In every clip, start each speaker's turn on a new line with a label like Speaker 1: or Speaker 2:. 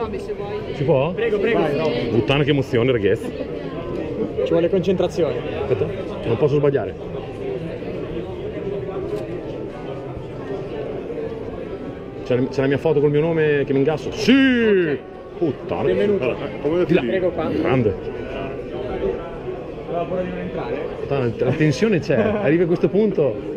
Speaker 1: zombie se vuoi.
Speaker 2: Si può?
Speaker 3: Prego, prego.
Speaker 1: Sì.
Speaker 2: Puttana che emozione, ragazzi.
Speaker 3: Ci vuole concentrazione.
Speaker 2: Aspetta, non posso sbagliare. C'è la mia foto col mio nome che mi ingasso? Sì! Okay. Puttana.
Speaker 3: Benvenuto.
Speaker 2: Di là.
Speaker 3: Prego qua.
Speaker 2: Grande.
Speaker 3: Aveva paura di non entrare?
Speaker 2: Puttana, la tensione c'è. Arrivi a questo punto.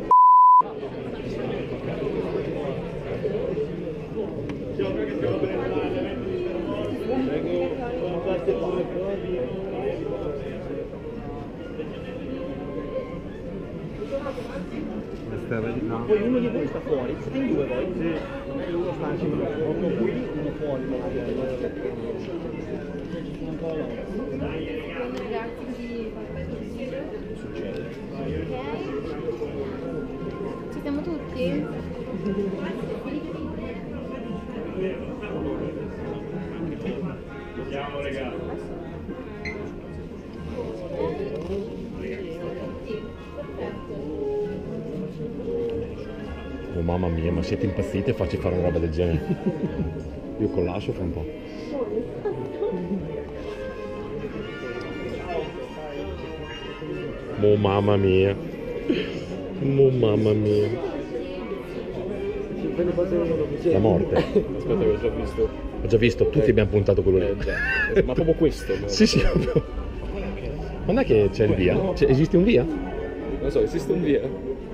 Speaker 3: No. Poi uno di voi sta fuori, siete in due voi? Sì. Uno sta anche uno qui, uno fuori.
Speaker 1: Ci siamo tutti?
Speaker 4: Andiamo ragazzi.
Speaker 2: Oh mamma mia, ma siete impazziti a farci fare una roba del genere? Io collasso fra un po'. Oh mamma mia. Oh mamma mia. La morte.
Speaker 3: Aspetta che l'ho già visto.
Speaker 2: Ho già visto, tutti abbiamo puntato quello lì.
Speaker 3: Ma proprio questo? No?
Speaker 2: Sì, sì, proprio. Ma non è che c'è il via? Esiste un via?
Speaker 3: Non so, esiste un via?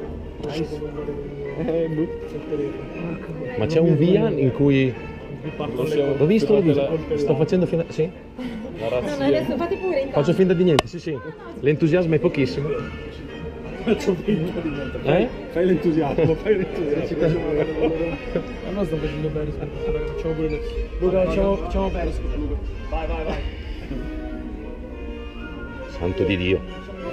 Speaker 2: Ma c'è un via in cui... L'ho visto, sto facendo finta... Sì?
Speaker 1: No, adesso fate pure intanto.
Speaker 2: Faccio finta di niente, sì sì. L'entusiasmo è pochissimo.
Speaker 3: Faccio finta di niente. Fai l'entusiasmo, fai l'entusiasmo. Allora sto facendo bene, facciamo pure Luca, facciamo bene. Vai, vai, vai.
Speaker 2: Santo di Dio.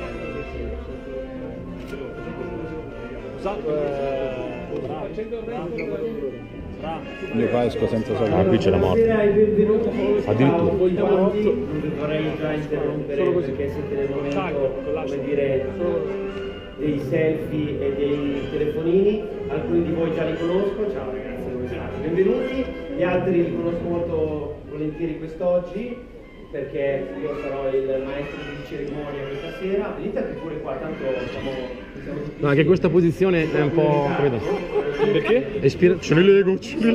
Speaker 5: Io qua esco senza
Speaker 2: Ah,
Speaker 5: salire.
Speaker 2: qui c'è la morte. Addirittura.
Speaker 6: Non vorrei già interrompere perché siete nel momento, come dire, dei selfie e dei telefonini. Alcuni di voi già li conosco, ciao ragazzi, come state? Benvenuti, gli altri li conosco molto volentieri quest'oggi perché io sarò il maestro di cerimonia questa sera. Venite anche pure qua, tanto siamo tutti.
Speaker 2: No, anche questa posizione è un po'... credo.
Speaker 3: Perché?
Speaker 2: Ce ne lego.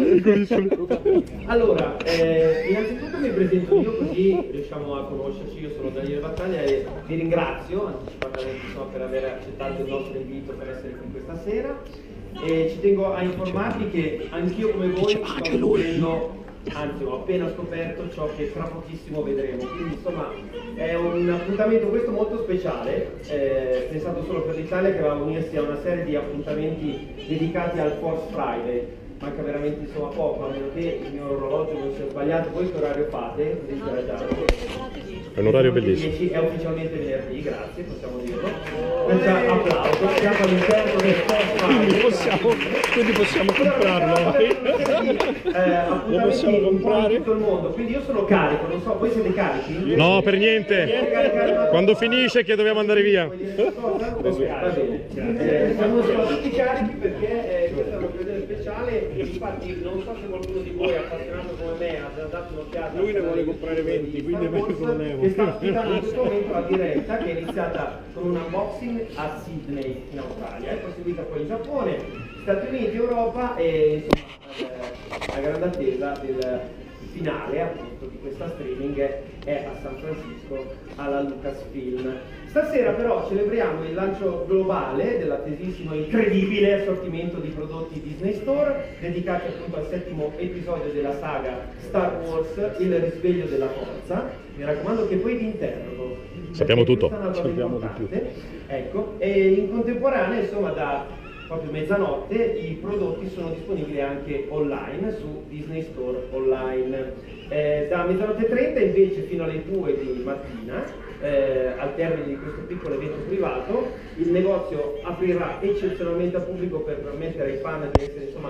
Speaker 6: Allora, innanzitutto mi presento io così riusciamo a conoscerci. Io sono Daniele Battaglia e vi ringrazio anticipatamente per aver accettato il nostro invito per essere qui questa sera. E ci tengo a informarvi che anch'io come voi sto vedendo, anzi ho appena scoperto ciò che tra pochissimo vedremo, quindi insomma è un appuntamento questo molto speciale, pensato solo per l'Italia, che va a unirsi a una serie di appuntamenti dedicati al Force Friday. Manca veramente insomma poco, a meno che il mio orologio non sia sbagliato. Voi che orario fate?
Speaker 2: È un orario bellissimo.
Speaker 6: 10, è ufficialmente venerdì, grazie, possiamo dirlo. Applauso, siamo all'interno del Force
Speaker 5: Quindi possiamo comprarlo. Lo possiamo comprare?
Speaker 6: In tutto il mondo, quindi io sono carico, non so, voi siete carichi?
Speaker 2: No, per niente. Quando finisce che dobbiamo andare via.
Speaker 6: Vuoi dire qualcosa? Ok, va bene. Siamo tutti carichi perché questa è un'occasione speciale. Infatti non so se qualcuno di voi appassionato come me ha già dato un'occhiata.
Speaker 5: Lui ne vuole comprare 20, quindi è meglio che volevo.
Speaker 6: Che sta affidando in questo momento la diretta, che è iniziata con un unboxing a Sydney in Australia, è proseguita poi in Giappone, Stati Uniti, Europa e insomma la grande attesa del finale appunto di questa streaming è a San Francisco alla Lucasfilm. Stasera però celebriamo il lancio globale dell'attesissimo e incredibile assortimento di prodotti Disney Store dedicati appunto al 7° episodio della saga Star Wars, il risveglio della forza. Mi raccomando che poi vi interrogo.
Speaker 2: Sappiamo tutto.
Speaker 5: Sappiamo di più.
Speaker 6: Ecco, e in contemporanea insomma da proprio mezzanotte i prodotti sono disponibili anche online su Disney Store Online. Da mezzanotte 30 invece fino alle 2 di mattina, al termine di questo piccolo evento privato, il negozio aprirà eccezionalmente al pubblico per permettere ai fan di essere insomma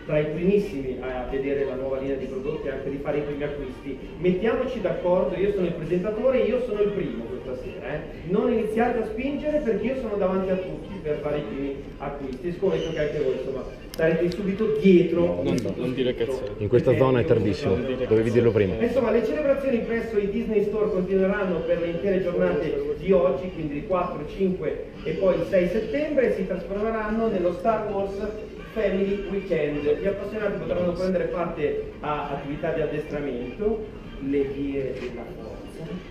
Speaker 6: tra i primissimi a vedere la nuova linea di prodotti e anche di fare i primi acquisti. Mettiamoci d'accordo, io sono il presentatore, io sono il primo questa sera, non iniziate a spingere perché io sono davanti a tutti per fare i primi acquisti, scommetto che anche voi insomma starete subito dietro.
Speaker 3: Non dire cazzate.
Speaker 2: In questa zona è tardissimo, dovevi dirlo prima.
Speaker 6: Insomma, le celebrazioni presso i Disney Store continueranno per le intere giornate di oggi, quindi il 4, 5 e poi il 6 settembre, e si trasformeranno nello Star Wars Family Weekend. Gli appassionati potranno prendere parte a attività di addestramento, le vie della forza,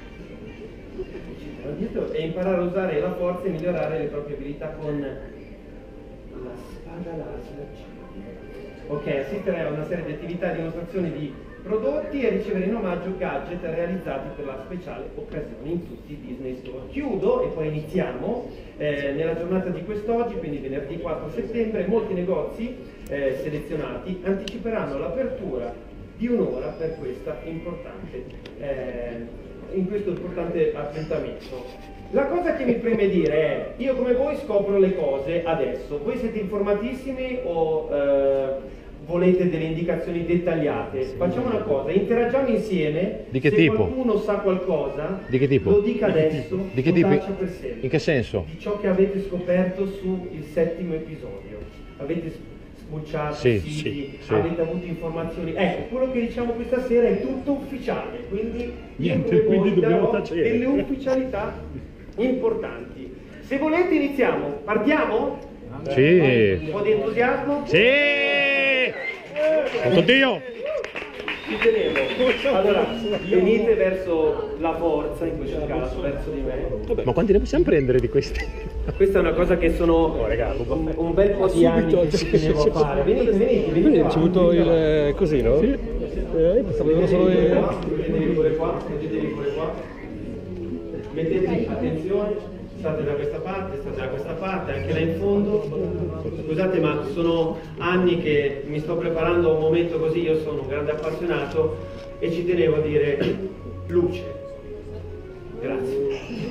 Speaker 6: e imparare a usare la forza e migliorare le proprie abilità con la spada laser. Ok, assistere a una serie di attività e dimostrazioni di prodotti e ricevere in omaggio gadget realizzati per la speciale occasione in tutti i Disney Store. Chiudo e poi iniziamo. Nella giornata di quest'oggi, quindi venerdì 4 settembre, molti negozi selezionati anticiperanno l'apertura di un'ora per questa in questo importante appuntamento. La cosa che mi preme dire è, io come voi scopro le cose adesso, voi siete informatissimi o volete delle indicazioni dettagliate? Facciamo una cosa, interagiamo insieme.
Speaker 2: Di che
Speaker 6: se
Speaker 2: tipo?
Speaker 6: Qualcuno sa qualcosa,
Speaker 2: Di che tipo?
Speaker 6: lo dica adesso,
Speaker 2: Di che
Speaker 6: lo
Speaker 2: tipo?
Speaker 6: taccia per sempre.
Speaker 2: In che senso?
Speaker 6: Di ciò che avete scoperto sul 7° episodio. Avete sbucciato
Speaker 2: Sì,
Speaker 6: siti,
Speaker 2: sì.
Speaker 6: avete avuto informazioni. Ecco, quello che diciamo questa sera è tutto ufficiale, quindi
Speaker 5: Niente,
Speaker 6: io come
Speaker 5: quindi
Speaker 6: voi
Speaker 5: dobbiamo
Speaker 6: darò
Speaker 5: tacere.
Speaker 6: delle ufficialità importanti. Se volete iniziamo, partiamo?
Speaker 2: Sì.
Speaker 6: Un po' di entusiasmo?
Speaker 2: Sì! Con Dio!
Speaker 6: Ci tenevo. Allora, venite verso la forza, in questo caso, verso di me.
Speaker 2: Ma quanti ne possiamo prendere di questi?
Speaker 6: Questa è una cosa che sono un bel po' di anni che ci tenevo a fare. Venite.
Speaker 3: Quindi hai ricevuto il così, no? Sì. Pensavo solo
Speaker 6: Mettetevi pure qua. Mettetevi, attenzione. State da questa parte, anche là in fondo. Scusate, ma sono anni che mi sto preparando a un momento così, io sono un grande appassionato e ci tenevo a dire luce. Grazie.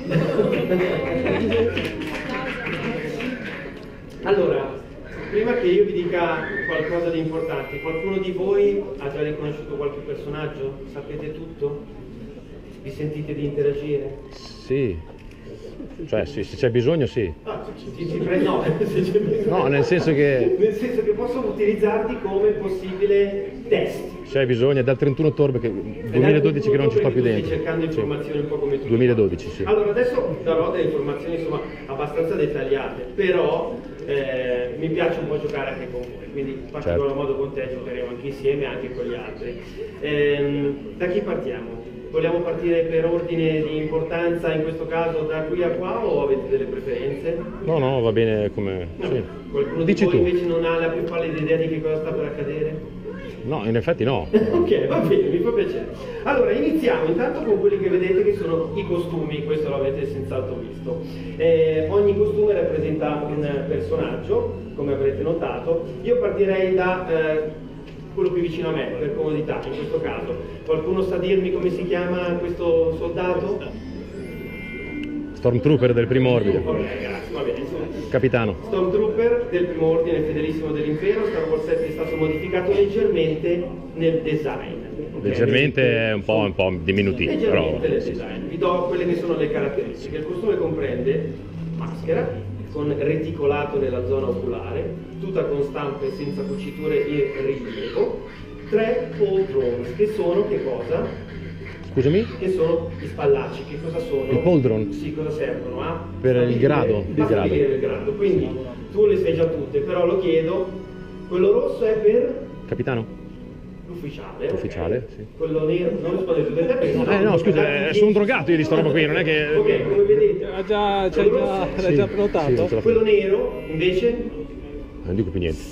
Speaker 6: Allora, prima che io vi dica qualcosa di importante, qualcuno di voi ha già riconosciuto qualche personaggio? Sapete tutto? Vi sentite di interagire?
Speaker 2: Sì. Cioè, sì, se c'è bisogno, sì.
Speaker 6: No, se c'è bisogno.
Speaker 2: No, nel senso che
Speaker 6: Nel senso che posso utilizzarti come possibile test.
Speaker 2: c'è bisogno, è dal 31 ottobre, che 2012 che non ci sto più dentro.
Speaker 6: Stai cercando informazioni un po' come tu.
Speaker 2: 2012, sì.
Speaker 6: Allora, adesso darò delle informazioni insomma abbastanza dettagliate, però mi piace un po' giocare anche con voi, quindi in particolar modo con te giocheremo anche insieme, anche con gli altri. Da chi partiamo? Vogliamo partire per ordine di importanza, in questo caso da qui a qua, o avete delle preferenze?
Speaker 2: No, va bene come...
Speaker 6: No.
Speaker 2: Sì.
Speaker 6: Qualcuno
Speaker 2: Dici
Speaker 6: di voi
Speaker 2: tu.
Speaker 6: invece non ha la più pallida idea di che cosa sta per accadere?
Speaker 2: No, in effetti no.
Speaker 6: Ok, va bene, mi fa piacere. Allora, iniziamo intanto con quelli che vedete che sono i costumi, questo l'avete senz'altro visto. Ogni costume rappresenta un personaggio, come avrete notato. Io partirei da quello più vicino a me, per comodità, in questo caso. Qualcuno sa dirmi come si chiama questo soldato?
Speaker 2: Stormtrooper del primo ordine.
Speaker 6: Ok, grazie, va bene.
Speaker 2: Capitano.
Speaker 6: Stormtrooper del primo ordine, fedelissimo dell'impero. Star Wars 7 è stato modificato leggermente nel design. Ok?
Speaker 2: Leggermente è un po' diminutivo, però...
Speaker 6: Leggermente nel design. Vi do quelle che sono le caratteristiche. Il costume comprende maschera con reticolato nella zona oculare, tuta con stampe senza cuciture e rilievo, 3 pauldrons, che sono che cosa?
Speaker 2: Scusami?
Speaker 6: Che sono gli spallacci, che cosa sono?
Speaker 2: Il pauldron?
Speaker 6: Sì, cosa servono?
Speaker 2: Per il grado,
Speaker 6: Il
Speaker 2: il
Speaker 6: grado. Quindi tu le sai già tutte, però lo chiedo, quello rosso è per
Speaker 2: Capitano?
Speaker 6: l'ufficiale.
Speaker 2: Ufficiale,
Speaker 6: ok.
Speaker 2: sì.
Speaker 6: Quello nero, non rispondete tutte e tre perché
Speaker 2: No, scusa, sono un drogato io di sta roba qui, non è che...
Speaker 6: Ok, come vedete,
Speaker 3: l'hai già
Speaker 2: Sì,
Speaker 3: prenotato?
Speaker 2: sì, non ce la
Speaker 6: quello nero invece
Speaker 2: Non dico più niente.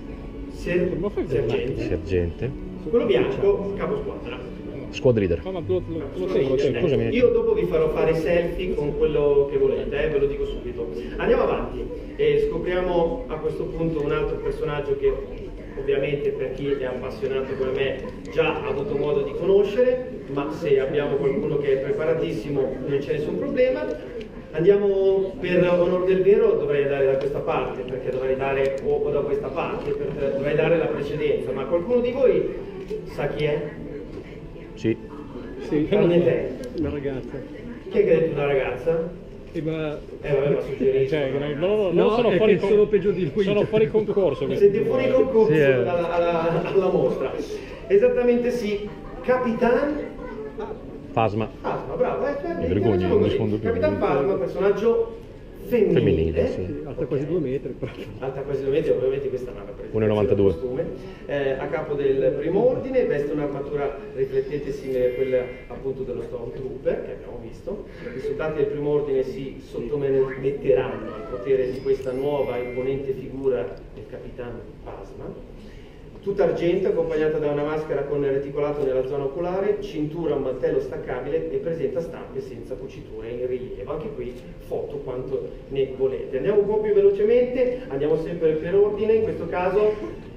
Speaker 6: sergente,
Speaker 2: Sergente.
Speaker 6: quello bianco capo squadra.
Speaker 2: Squad leader.
Speaker 3: Ma lo tengo.
Speaker 2: Scusami.
Speaker 6: Io dopo vi farò fare selfie con quello che volete, ve lo dico subito. Andiamo avanti e scopriamo a questo punto un altro personaggio che ovviamente per chi è appassionato come me già ha avuto modo di conoscere, ma se abbiamo qualcuno che è preparatissimo non c'è nessun problema. Andiamo per onor del vero, dovrei dare da questa parte, perché dovrei dare, o da questa parte, perché dovrei dare la precedenza, ma qualcuno di voi sa chi è?
Speaker 2: Sì.
Speaker 3: Sì,
Speaker 6: Tranne te.
Speaker 3: una ragazza.
Speaker 6: Chi è che ha detto una ragazza?
Speaker 3: Ma...
Speaker 6: Vabbè, ma suggerisco.
Speaker 5: Cioè, no,
Speaker 3: No, è che sono peggio di lui.
Speaker 5: Sono fuori concorso.
Speaker 6: Siete fuori concorso
Speaker 2: Sì,
Speaker 6: alla mostra. Esattamente sì. Capitan
Speaker 2: Phasma.
Speaker 6: Phasma, bravo.
Speaker 2: Mi vergogno, non rispondo più.
Speaker 6: Capitan Phasma, personaggio femminile.
Speaker 2: Sì.
Speaker 3: Alta quasi 2 metri.
Speaker 6: Alta quasi 2 metri, ovviamente questa è una rappresentazione
Speaker 2: 1,92.
Speaker 6: del costume. A capo del primo ordine, veste un'armatura riflettente simile a quella appunto dello Stormtrooper che abbiamo visto. I soldati del primo ordine si sottometteranno al potere di questa nuova imponente figura del Capitan Phasma. Tutta argento, accompagnata da una maschera con reticolato nella zona oculare, cintura, un mantello staccabile e presenta stampe senza cuciture in rilievo. Anche qui foto quanto ne volete. Andiamo un po' più velocemente, andiamo sempre per ordine, in questo caso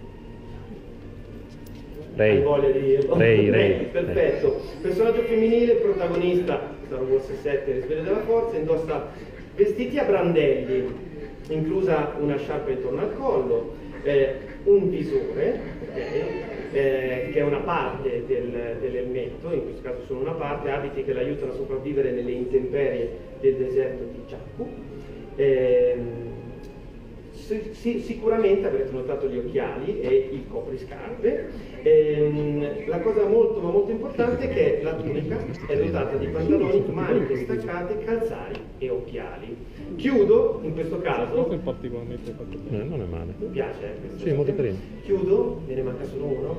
Speaker 2: Rey.
Speaker 6: hai voglia di...
Speaker 2: Rey.
Speaker 6: Perfetto. Personaggio femminile, protagonista Star Wars 7, Risveglio della Forza, indossa vestiti a brandelli, inclusa una sciarpa intorno al collo, un visore, che è una parte dell'elmetto, in questo caso sono una parte, abiti che l'aiutano a sopravvivere nelle intemperie del deserto di Jakku. Sicuramente avrete notato gli occhiali e il copriscarpe. La cosa molto ma molto importante è che la tunica è dotata di pantaloni, maniche staccate, calzari e occhiali. Chiudo in questo caso.
Speaker 5: È particolarmente fatto bene.
Speaker 2: Non è male.
Speaker 6: Mi piace questo.
Speaker 2: Sì, molto carino.
Speaker 6: Chiudo, me ne manca solo uno.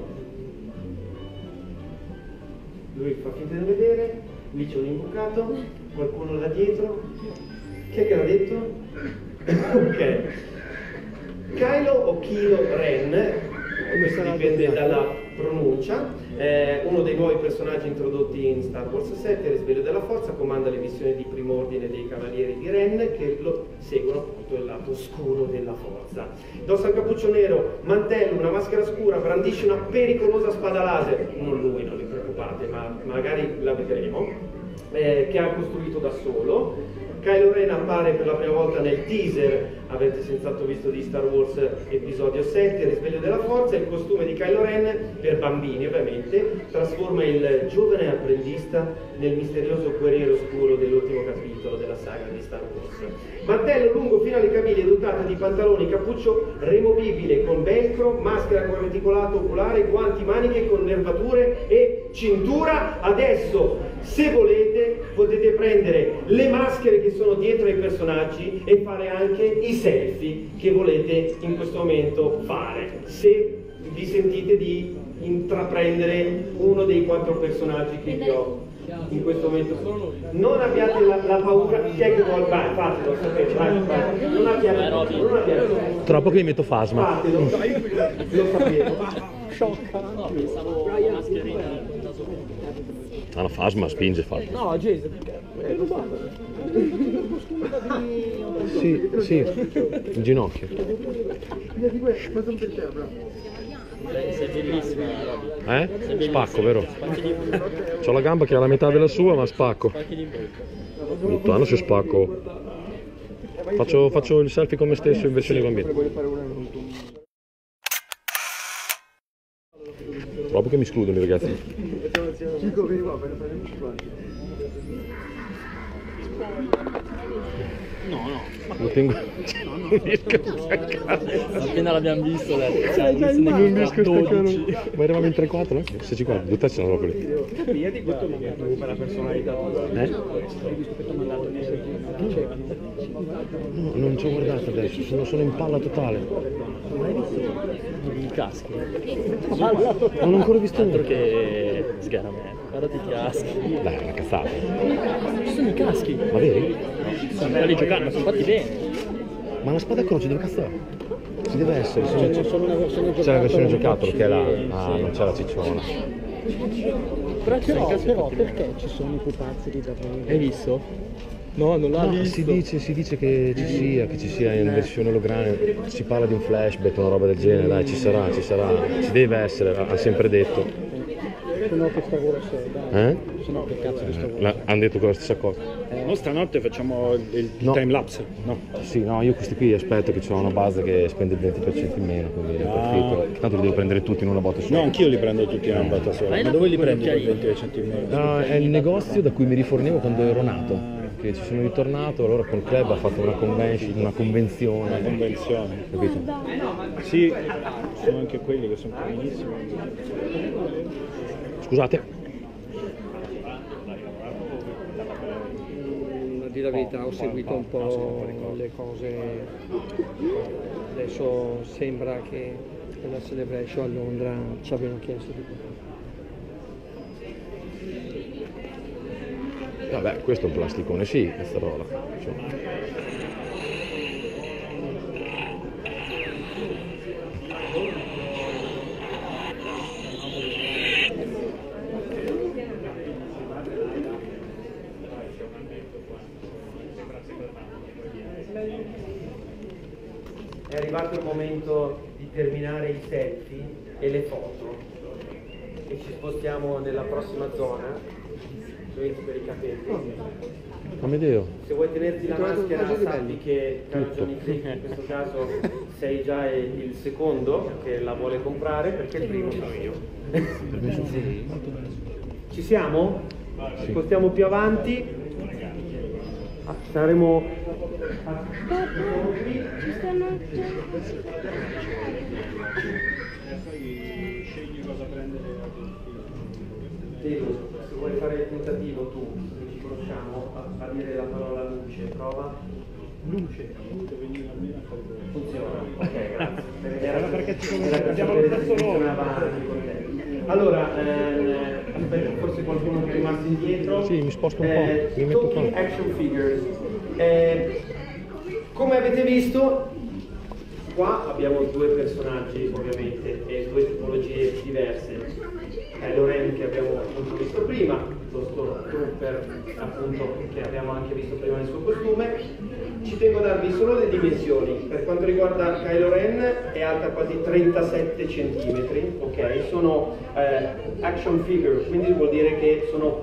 Speaker 6: Lui fa finta di non vedere, lì c'è un imbucato, qualcuno da dietro. Chi è che l'ha detto? Ok. Kylo o Kylo Ren, questo dipende dalla pronuncia, è uno dei nuovi personaggi introdotti in Star Wars 7, Risveglio della Forza, comanda le missioni di primo ordine dei Cavalieri di Ren che lo seguono appunto il lato oscuro della Forza. Indossa il cappuccio nero, mantello, una maschera scura, brandisce una pericolosa spada laser, non lui, non vi preoccupate, ma magari la vedremo, che ha costruito da solo. Kylo Ren appare per la prima volta nel teaser, avete senz'altro visto di Star Wars episodio 7, Risveglio della Forza. Il costume di Kylo Ren, per bambini ovviamente, trasforma il giovane apprendista nel misterioso guerriero oscuro dell'ultimo capitolo della saga di Star Wars. Mantello lungo fino alle caviglie, dotato di pantaloni, cappuccio removibile con velcro, maschera con reticolato oculare, guanti, maniche con nervature e cintura. Adesso, se volete, potete prendere le maschere che sono dietro ai personaggi e fare anche i selfie che volete in questo momento fare, se vi sentite di intraprendere uno dei 4 personaggi che vi ho in questo momento. Non abbiate la paura, chi è che vuole, vai, fatelo, sapete, vai. Non abbiate
Speaker 2: Troppo che mi metto Phasma.
Speaker 6: fatelo, lo sapevo.
Speaker 4: No, pensavo alla mascherina da solo.
Speaker 2: Ah, la Phasma spinge, Phasma.
Speaker 3: No, Jason, è rubato.
Speaker 2: Sì, in ginocchio.
Speaker 4: Sei bellissima, Roby.
Speaker 2: Spacco, vero?
Speaker 4: Spacchi di bocca.
Speaker 2: C'ho la gamba che ha la metà della sua, ma spacco.
Speaker 4: Spacchi di bocca.
Speaker 2: Lontano se spacco. Faccio il selfie con me stesso in versione bambina. Proprio che mi escludono i ragazzi.
Speaker 3: Chico, vieni qua, per fare un
Speaker 2: Lo tengo. Non riesco a staccare.
Speaker 4: Appena l'abbiamo visto,
Speaker 2: Non riesco a staccare. Ma eravamo in 3-4, no? Se ci guardi, 2 sono proprio lì.
Speaker 3: Io ti guardo per la personalità tua.
Speaker 2: No, non ci ho guardato adesso, sono in palla totale.
Speaker 4: i caschi.
Speaker 2: Non ho ancora visto
Speaker 4: Altro
Speaker 2: niente.
Speaker 4: che sgaramè. Guardate i caschi.
Speaker 2: Dai, è una cazzata.
Speaker 4: Ci sono i caschi.
Speaker 2: Ma vedi?
Speaker 4: Sono belli giocare, ma sono fatti bene.
Speaker 2: Ma la spada a croce dove cazzo è? Ci deve essere.
Speaker 3: C'è
Speaker 2: la versione giocattolo che è la... Ah, non c'è la cicciona.
Speaker 3: Però perché ci sono i pupazzoli da venire?
Speaker 4: Hai visto? No, non l'ha
Speaker 2: No,
Speaker 4: visto.
Speaker 2: si dice che ci sia in versione ologramma, si parla di un flashback, una roba del genere, dai, ci sarà, ci deve essere, ha sempre detto.
Speaker 3: Se no che sta ora sei, dai. Se no che cazzo di sto ora.
Speaker 2: Hanno detto la stessa cosa.
Speaker 3: No, stanotte facciamo il
Speaker 2: No.
Speaker 3: time lapse. No.
Speaker 2: Sì, no, io questi qui aspetto che c'ho una base che spende il 20% in meno, quindi approfitto. Tanto li devo prendere tutti in una botta sola.
Speaker 3: No, anch'io li prendo tutti in una botta sola. Ma dove li prendi quel 20 centimetri?
Speaker 2: No, è il negozio da cui mi rifornivo quando ero nato, che ci sono ritornato, allora col club ha fatto una convenzione,
Speaker 3: Una convenzione.
Speaker 2: capito?
Speaker 3: Sì, ci sono anche quelli che sono carinissimi.
Speaker 2: Scusate.
Speaker 7: A dire la verità, ho seguito un po' le cose, adesso sembra che nella Celebration a Londra ci abbiano chiesto di
Speaker 2: Vabbè, questo è un plasticone, sì, questa roba. Cioè.
Speaker 6: È arrivato il momento di terminare i selfie e le foto e ci spostiamo nella prossima zona. Metti per i capelli.
Speaker 2: Amedeo.
Speaker 6: Se vuoi tenerti la maschera sappi che caro Johnny Click in questo caso sei già il secondo che la vuole comprare perché il primo sono io. Ci siamo? Ci spostiamo più avanti. Saremo
Speaker 1: Ci stanno...
Speaker 6: Teo, se vuoi fare il tentativo tu, che ci conosciamo, a dire la parola luce, prova. Luce. Funziona. Ok, grazie. Era perché ci conosciamo lo stesso nome. Allora, aspetta, forse qualcuno che è rimasto indietro.
Speaker 2: Sì, mi sposto un po', mi metto qua.
Speaker 6: Talking action figures. Come avete visto, qua abbiamo due personaggi ovviamente e due tipologie diverse. Kylo Ren che abbiamo appunto visto prima, lo Stormtrooper appunto che abbiamo anche visto prima nel suo costume. Ci tengo a darvi solo le dimensioni. Per quanto riguarda Kylo Ren è alta quasi 37 cm, ok? Sono action figure, quindi vuol dire che sono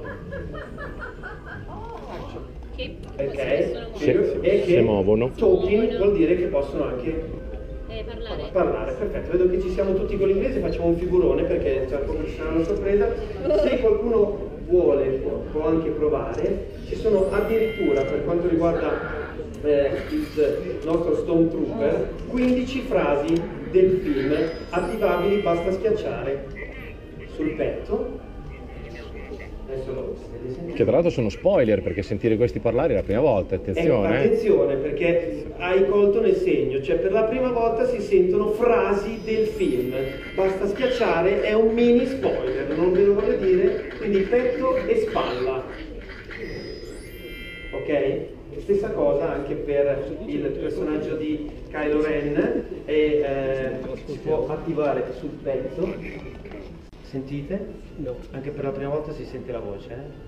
Speaker 6: ok? E che
Speaker 2: si muovono.
Speaker 6: Talking vuol dire che possono anche parlare, perfetto. Vedo che ci siamo tutti con l'inglese, facciamo un figurone perché tra poco ci sarà una sorpresa. Se qualcuno vuole può anche provare. Ci sono addirittura, per quanto riguarda il nostro Stormtrooper, 15 frasi del film attivabili, basta schiacciare sul petto. Adesso lo potete sentire.
Speaker 2: Che tra l'altro sono spoiler perché sentire questi parlare è la prima volta, attenzione.
Speaker 6: Attenzione perché hai colto nel segno, cioè per la prima volta si sentono frasi del film, basta schiacciare, è un mini spoiler, non ve lo voglio dire, quindi petto e spalla, ok? Stessa cosa anche per il personaggio di Kylo Ren e si può attivare sul petto. Sentite? No. Anche per la prima volta si sente la voce,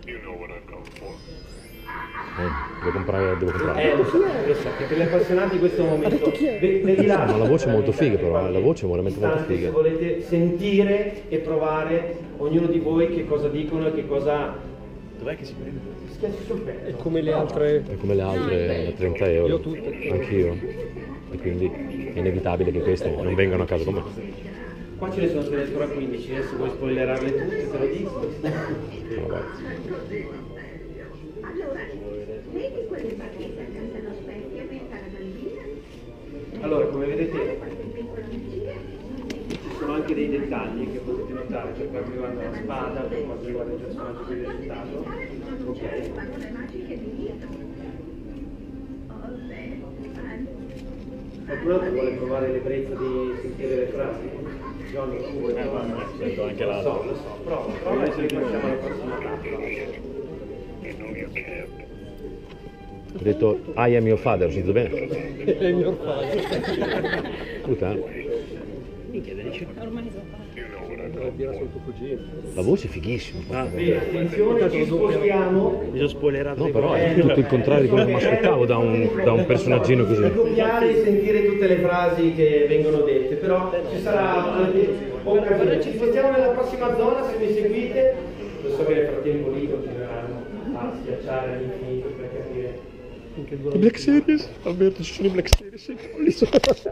Speaker 2: Devo comprare.
Speaker 6: Lo so, che per gli appassionati questo è un momento. Ve li lascio.
Speaker 2: Ma la voce è molto figa però, la voce è veramente molto
Speaker 6: Se
Speaker 2: figa.
Speaker 6: volete sentire e provare ognuno di voi che cosa dicono e che cosa. Dov'è che si prende? Schiacci sul petto.
Speaker 3: È come le altre.
Speaker 2: È come le altre 30 euro.
Speaker 3: Io tutte.
Speaker 2: Anch'io. E quindi è inevitabile che queste non vengano a casa con me.
Speaker 6: Qua ce ne sono addirittura 15, se vuoi spoilerarle tutte te lo dico.
Speaker 2: Vabbè.
Speaker 6: Allora, come vedete ci sono anche dei dettagli che potete notare per quanto riguarda la spada, per quanto riguarda il personaggio che vi è citato. Ok. Qualcun altro vuole provare l'ebbrezza di sentire le frasi? John, tu vuoi provare?
Speaker 5: Sento anche l'altro.
Speaker 6: Lo so, prova e poi passiamo alla prossima tappa.
Speaker 2: Ho detto I am your father, ho sentito bene?
Speaker 3: È il mio padre.
Speaker 2: Scusa,
Speaker 1: Ormai sono
Speaker 3: Era sul tuo cugino.
Speaker 2: la voce è fighissima.
Speaker 6: Bene, attenzione, ci spostiamo.
Speaker 3: Mi sono spoilerato.
Speaker 2: No, però è tutto il contrario di quello che mi aspettavo da un personaggino così.
Speaker 6: Copiare e sentire tutte le frasi che vengono dette, però ci sarà anche occasione. Ci spostiamo nella prossima zona, se mi seguite, fa schiacciare all'infinito per capire.
Speaker 5: I Black Series? Alberto, ci sono i Black Series, sei pollici.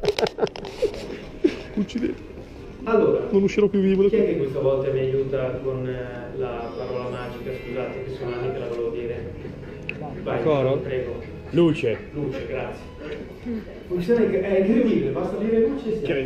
Speaker 5: Uccidete.
Speaker 6: Allora,
Speaker 5: Non uscirò più vivo da
Speaker 6: chi è
Speaker 5: qui.
Speaker 6: che questa volta mi aiuta con la parola magica? Scusate, che sono anni che la volevo dire. Vai,
Speaker 7: Coro?
Speaker 6: prego.
Speaker 5: Luce.
Speaker 6: Luce, grazie. Funziona, è incredibile, basta dire luce e siamo.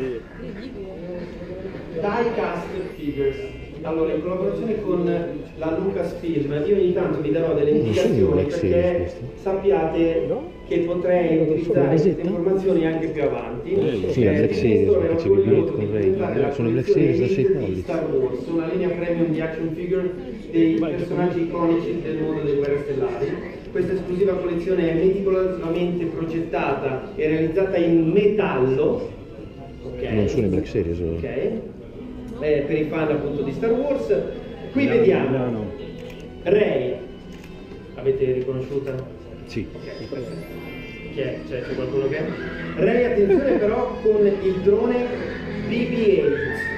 Speaker 6: Diecast Figures. Allora, in collaborazione con la Lucasfilm, io ogni tanto vi darò delle indicazioni perché sappiate che potrei utilizzare queste informazioni anche più avanti.
Speaker 2: Sì, la Black Series, perché c'è il Blade con Ray. Sono Black Series da 6
Speaker 6: di
Speaker 2: pollici.
Speaker 6: Star Wars, una linea premium di action figure dei personaggi iconici del mondo delle guerre stellari. Questa esclusiva collezione è meticolosamente progettata e realizzata in metallo. Ok.
Speaker 2: Non sono i Black Series.
Speaker 6: Ok. Per i fan appunto di Star Wars. Qui vediamo Rey. Avete riconosciuta?
Speaker 2: Sì.
Speaker 6: Ok. Chi è? C'è qualcuno che? Rey, attenzione però con il drone BB-8.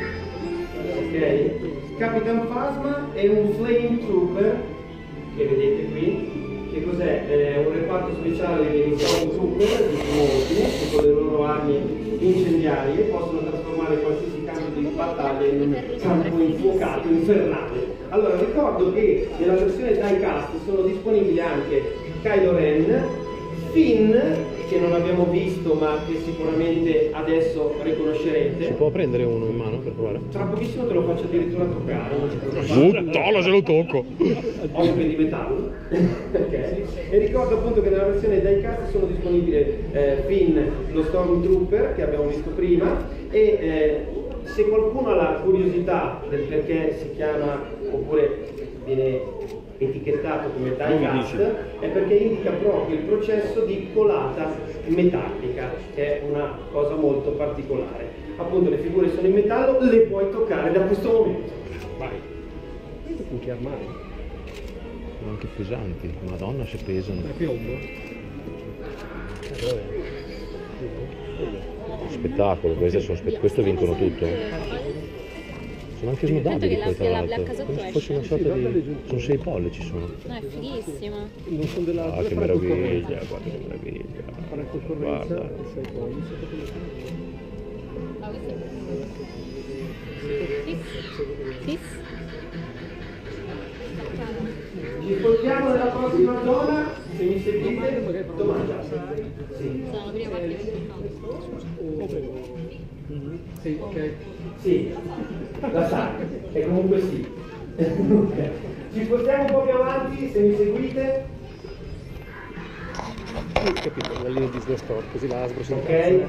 Speaker 6: Ok? Capitan Phasma e un Flame Trooper che vedete qui. Che cos'è? È un reparto speciale dei Storm Trooper di primo ordine che con le loro armi incendiarie possono trasformare qualsiasi campo di battaglia in un campo infuocato, infernale. Allora ricordo che nella versione diecast sono disponibili anche Kylo Ren, Finn, che non abbiamo visto ma che sicuramente adesso
Speaker 5: Si
Speaker 6: riconoscerete.
Speaker 5: può prendere uno in mano per provare?
Speaker 6: Tra pochissimo te lo faccio addirittura toccare. Non ci preoccupare.
Speaker 5: Puttana, se lo tocco!
Speaker 6: Occhio di metallo. Ok. E ricordo appunto che nella versione diecast sono disponibili Finn, lo Stormtrooper che abbiamo visto prima e se qualcuno ha la curiosità del perché si chiama oppure viene etichettato come diecast è perché indica proprio il processo di colata metallica, che è una cosa molto particolare. Appunto le figure sono in metallo, le puoi toccare da questo momento.
Speaker 5: Vai.
Speaker 7: Che armadi.
Speaker 2: Sono anche pesanti. Madonna se pesano.
Speaker 7: È piombo?
Speaker 2: Spettacolo, questo vincono tutto. Sono anche smodabili poi tra l'altro. Come se fosse una sorta di. Sono 6 pollici sono.
Speaker 1: No, è fighissima.
Speaker 7: Non sono della
Speaker 2: Ah, che meraviglia, guarda che meraviglia.
Speaker 7: Fare concorrenza
Speaker 2: Guarda.
Speaker 7: e 6 pollici.
Speaker 1: Ah, questo è Fis.
Speaker 6: Ci spostiamo nella prossima zona, se mi seguite, domanda. Sì.
Speaker 1: Sono la prima parte
Speaker 7: Sì, ok.
Speaker 6: Sì, la sai, è comunque sì. Ok. Ci spostiamo un po' più avanti, se mi seguite.
Speaker 7: Ho capito, la linea Disney Store, così la Hasbro si
Speaker 6: Ok.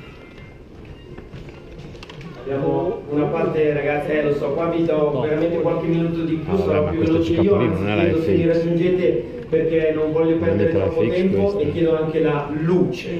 Speaker 6: Abbiamo una parte ragazzi, lo so, qua vi do veramente qualche minuto di più,
Speaker 2: Ah, vabbè,
Speaker 6: sarò
Speaker 2: ma
Speaker 6: più
Speaker 2: questo
Speaker 6: veloce io,
Speaker 2: ciccapolino non è la
Speaker 6: anzi chiedo se mi
Speaker 2: FX.
Speaker 6: raggiungete perché non voglio perdere
Speaker 2: Veramente la
Speaker 6: troppo
Speaker 2: FX
Speaker 6: tempo
Speaker 2: questa.
Speaker 6: e chiedo anche la luce.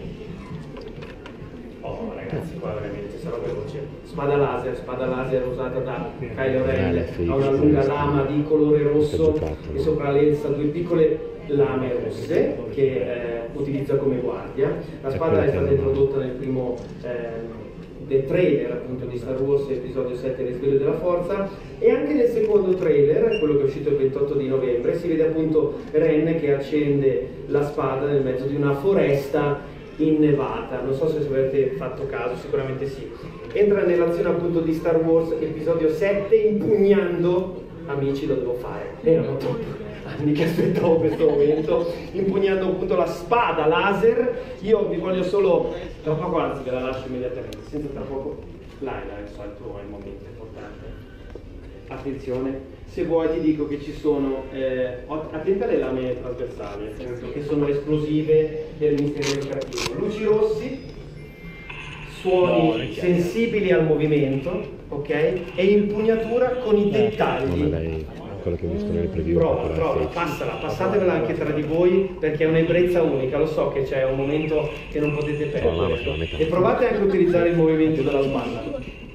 Speaker 6: Oh ragazzi, qua veramente sarò veloce. Spada laser usata da Kylo Ren,
Speaker 2: la FX
Speaker 6: ha una lunga
Speaker 2: questa.
Speaker 6: lama di colore rosso
Speaker 2: giocattolo.
Speaker 6: e sopra lenza due piccole lame rosse che utilizza come guardia. La spada è stata introdotta nel primo del trailer appunto di Star Wars episodio 7 Risveglio della Forza e anche nel secondo trailer, quello che è uscito il 28 di novembre, si vede appunto Ren che accende la spada nel mezzo di una foresta innevata. Non so se avete fatto caso, sicuramente sì. Entra nell'azione appunto di Star Wars episodio 7 impugnando, amici lo devo fare, erano troppi anni che aspettavo questo momento, impugnando appunto la spada laser. Io vi voglio solo, tra poco anzi ve la lascio immediatamente, senza tra poco Laila, il solito è il momento importante. Attenzione, se vuoi ti dico che ci sono, attenta alle lame trasversali, appunto, che sono esplosive del mistero del cattivo. Luci rossi, suoni sensibili al movimento, ok? E impugnatura con i
Speaker 2: Non è
Speaker 6: dettagli.
Speaker 2: lei, quella che ho visto nelle preview.
Speaker 6: Prova, passatevela anche tra di voi perché è un'ebbrezza unica, lo so che c'è un momento che non potete perdere. E provate anche a utilizzare il movimento della spada.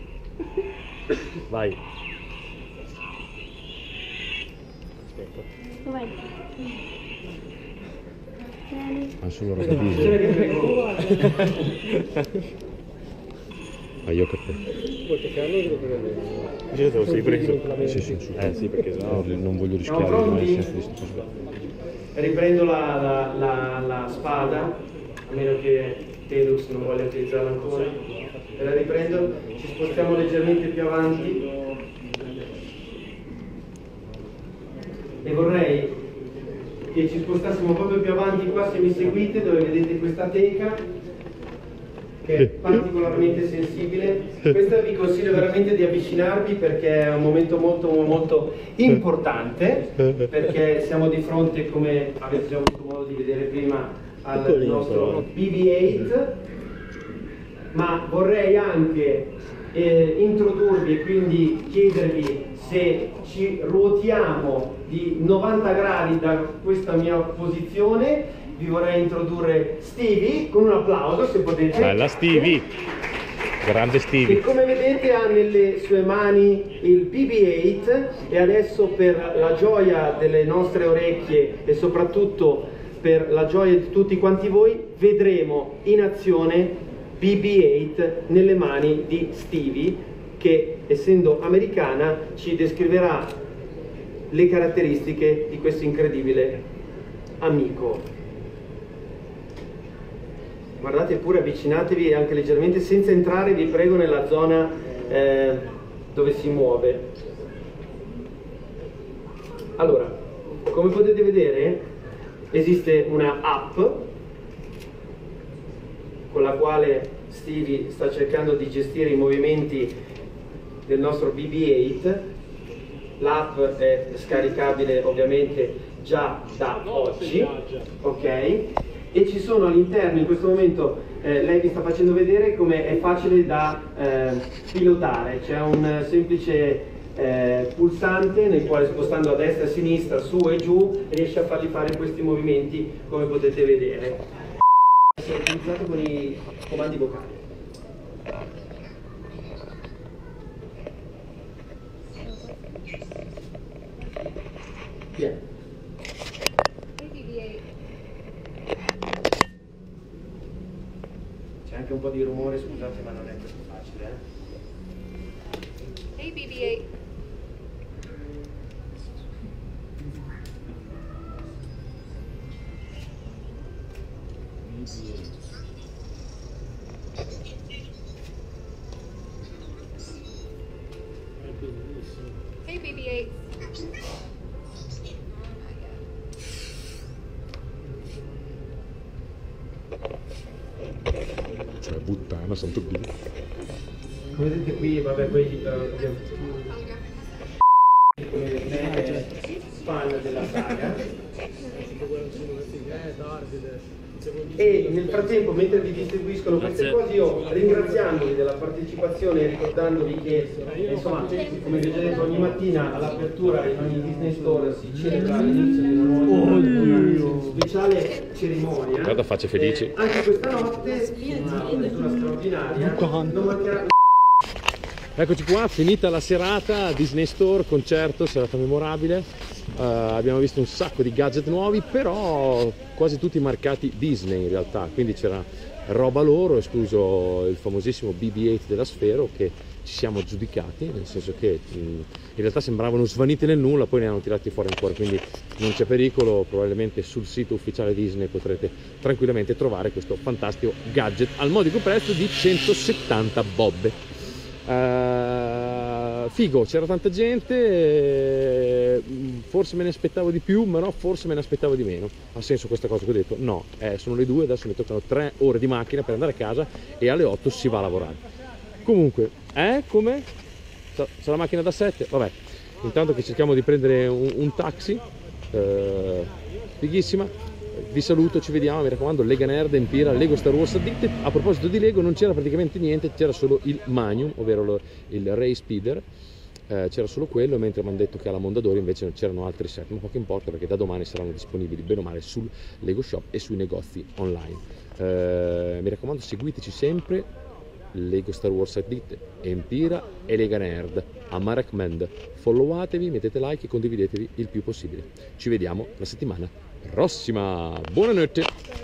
Speaker 5: Vai.
Speaker 1: Dov'è?
Speaker 2: Ma solo roba
Speaker 6: Attenzione
Speaker 2: Disney.
Speaker 6: che prego.
Speaker 2: Ma io che te.
Speaker 5: Io te lo sei preso.
Speaker 2: Sì, sì,
Speaker 5: Sì, perché sennò
Speaker 2: non voglio
Speaker 6: Siamo
Speaker 2: rischiare di
Speaker 6: pronti?
Speaker 2: rimanere senza di sto.
Speaker 6: Riprendo la spada, a meno che Telux non voglia utilizzarla ancora. E la riprendo, ci spostiamo leggermente più avanti. E vorrei che ci spostassimo proprio più avanti qua, se mi seguite, dove vedete questa teca che è particolarmente sensibile. Questa vi consiglio veramente di avvicinarvi perché è un momento molto importante, perché siamo di fronte, come avete già avuto modo di vedere prima, al nostro BB-8, ma vorrei anche introdurvi e quindi chiedervi se ci ruotiamo di 90 gradi da questa mia posizione. Vi vorrei introdurre Stevie con un applauso, se potete.
Speaker 2: Bella Stevie, grande
Speaker 6: Che
Speaker 2: Stevie.
Speaker 6: come vedete ha nelle sue mani il BB-8 e adesso, per la gioia delle nostre orecchie e soprattutto per la gioia di tutti quanti voi, vedremo in azione BB-8 nelle mani di Stevie, che essendo americana ci descriverà le caratteristiche di questo incredibile amico. Guardate pure, avvicinatevi anche leggermente, senza entrare, vi prego, nella zona dove si muove. Allora, come potete vedere, esiste una app con la quale Stevie sta cercando di gestire i movimenti del nostro BB-8. L'app è scaricabile ovviamente già da oggi, ok? E ci sono all'interno, in questo momento lei vi sta facendo vedere come è facile da pilotare. C'è un semplice pulsante nel quale, spostando a destra e a sinistra, su e giù, riesce a fargli fare questi movimenti, come potete vedere. È utilizzato con i comandi vocali. Vieni. C'è anche un po' di rumore, scusate, ma non è così facile,
Speaker 1: Hey BB-8. Hey BB-8.
Speaker 5: Cioè, puttana, santo Dio.
Speaker 6: Come vedete qui, vabbè, poi come è fan della saga. E nel frattempo, mentre vi distribuiscono queste cose, io, ringraziandoli della partecipazione e ricordandovi che, insomma, come vi ho già detto, ogni mattina all'apertura in ogni Disney Store si celebra l'inizio di una nuova speciale cerimonia.
Speaker 2: Guarda facce felici.
Speaker 6: Anche questa notte, una apertura straordinaria, non mancherà.
Speaker 2: Eccoci qua, finita la serata, Disney Store, concerto, serata memorabile. Abbiamo visto un sacco di gadget nuovi, però quasi tutti marcati Disney in realtà, quindi c'era roba loro, escluso il famosissimo BB-8 della Sfero, che ci siamo aggiudicati, nel senso che in realtà sembravano svaniti nel nulla, poi ne hanno tirati fuori ancora, quindi non c'è pericolo. Probabilmente sul sito ufficiale Disney potrete tranquillamente trovare questo fantastico gadget al modico prezzo di 170 bobbe. Figo, c'era tanta gente, forse me ne aspettavo di più, ma no, forse me ne aspettavo di meno. Ha senso questa cosa che ho detto? No, sono le 2, adesso mi toccano 3 ore di macchina per andare a casa e alle 8 si va a lavorare. Comunque, come? C'è la macchina da 7? Vabbè, intanto che cerchiamo di prendere un taxi, fighissima. Vi saluto, ci vediamo, mi raccomando, Lega Nerd, Empira, Lego Star Wars Addicted. A proposito di Lego, non c'era praticamente niente, c'era solo il Magnum, ovvero il Ray Speeder, c'era solo quello, mentre mi hanno detto che alla Mondadori invece c'erano altri set, ma poco importa perché da domani saranno disponibili bene o male sul Lego Shop e sui negozi online. Mi raccomando, seguiteci sempre, Lego Star Wars Addicted, Empira e Lega Nerd, a my recommend. Followatevi, mettete like e condividetevi il più possibile. Ci vediamo la settimana prossima. Buonanotte.